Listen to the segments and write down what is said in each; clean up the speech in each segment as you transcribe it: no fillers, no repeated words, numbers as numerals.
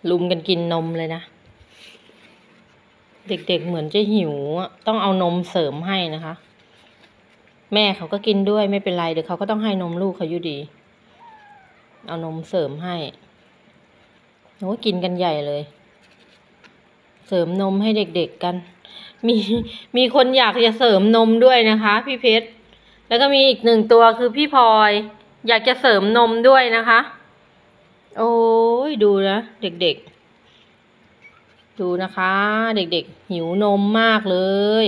ลุมกันกินนมเลยนะเด็กๆเหมือนจะหิวต้องเอานมเสริมให้นะคะแม่เขาก็กินด้วยไม่เป็นไรเดี๋ยวเขาก็ต้องให้นมลูกเขาอยู่ดีเอานมเสริมให้โอ้กินกันใหญ่เลยเสริมนมให้เด็กๆกันมีคนอยากจะเสริมนมด้วยนะคะพี่เพชรแล้วก็มีอีกหนึ่งตัวคือพี่พลอยอยากจะเสริมนมด้วยนะคะโอ้ยดูนะเด็กๆดูนะคะเด็กๆหิวนมมากเลย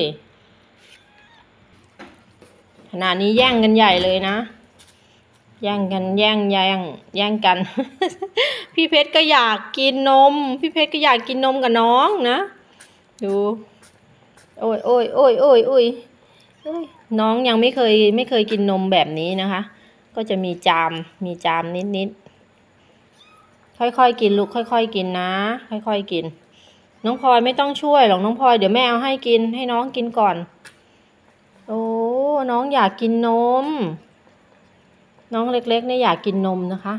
ขณะนี้แย่งกันใหญ่เลยนะแย่งกันแย่งกัน พี่เพชรก็อยากกินนมพี่เพชรก็อยากกินนมกับน้องนะดูโอ้ยน้องยังไม่เคยกินนมแบบนี้นะคะก็จะมีจามนิดค่อยๆกินลูกค่อยๆกินนะค่อยๆกินน้องพลอยไม่ต้องช่วยหรอกน้องพลอยเดี๋ยวแม่เอาให้กินให้น้องกินก่อนโอ้น้องอยากกินนมน้องเล็กๆเนี่ยอยากกินนมนะคะ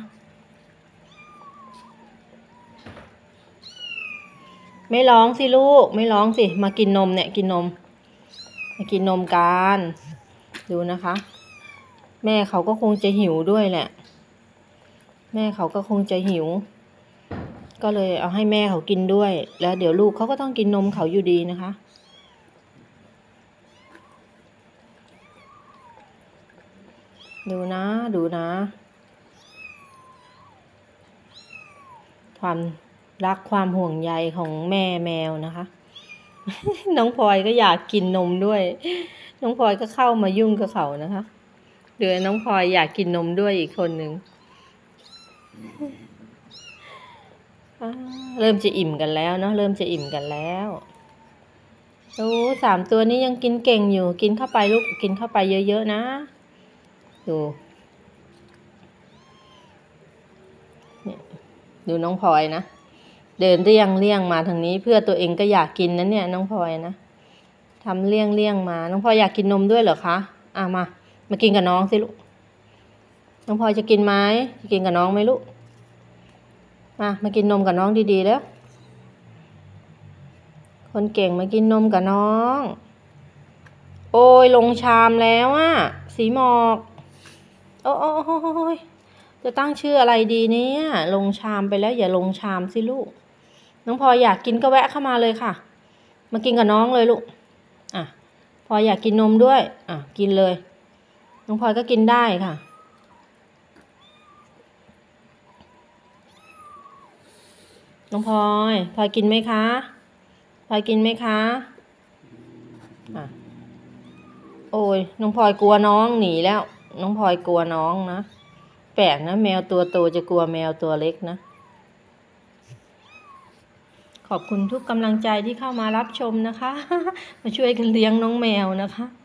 ไม่ร้องสิลูกไม่ร้องสิมากินนมเนี่ยกินนมมากินนมกันดูนะคะแม่เขาก็คงจะหิวด้วยแหละแม่เขาก็คงจะหิวก็เลยเอาให้แม่เขากินด้วยแล้วเดี๋ยวลูกเขาก็ต้องกินนมเขาอยู่ดีนะคะดูนะความรักความห่วงใยของแม่แมวนะคะ น้องพลอยก็อยากกินนมด้วยน้องพลอยก็เข้ามายุ่งกับเขานะคะเดี๋ยวน้องพลอยอยากกินนมด้วยอีกคนหนึ่งเริ่มจะอิ่มกันแล้วเนาะเริ่มจะอิ่มกันแล้วโอ้3 ตัวนี้ยังกินเก่งอยู่กินเข้าไปลูกกินเข้าไปเยอะๆนะดูน้องพลอยนะเดินเลี่ยงมาทางนี้เพื่อตัวเองก็อยากกินนะเนี่ยน้องพลอยนะทำเลี่ยงมาน้องพลอยอยากกินนมด้วยเหรอคะมากินกับน้องสิลูกน้องพลอยจะกินไหมจะกินกับน้องไหมลูกมากินนมกับน้องดีๆแล้วคนเก่งมากินนมกับน้องโอ้ยลงชามแล้วสีหมอกโอ้ยจะตั้งชื่ออะไรดีเนี่ยลงชามไปแล้วอย่าลงชามสิลูกน้องพลอยอยากกินก็แวะเข้ามาเลยค่ะมากินกับน้องเลยลูกพลอยอยากกินนมด้วยกินเลยน้องพลอยก็กินได้ค่ะน้องพลอยกินไหมคะพลอยกินไหมคะโอ้ยน้องพลอยกลัวน้องหนีแล้วน้องพลอยกลัวน้องนะแปลกนะแมวตัวโตจะกลัวแมวตัวเล็กนะขอบคุณทุกกำลังใจที่เข้ามารับชมนะคะ มาช่วยกันเลี้ยงน้องแมวนะคะ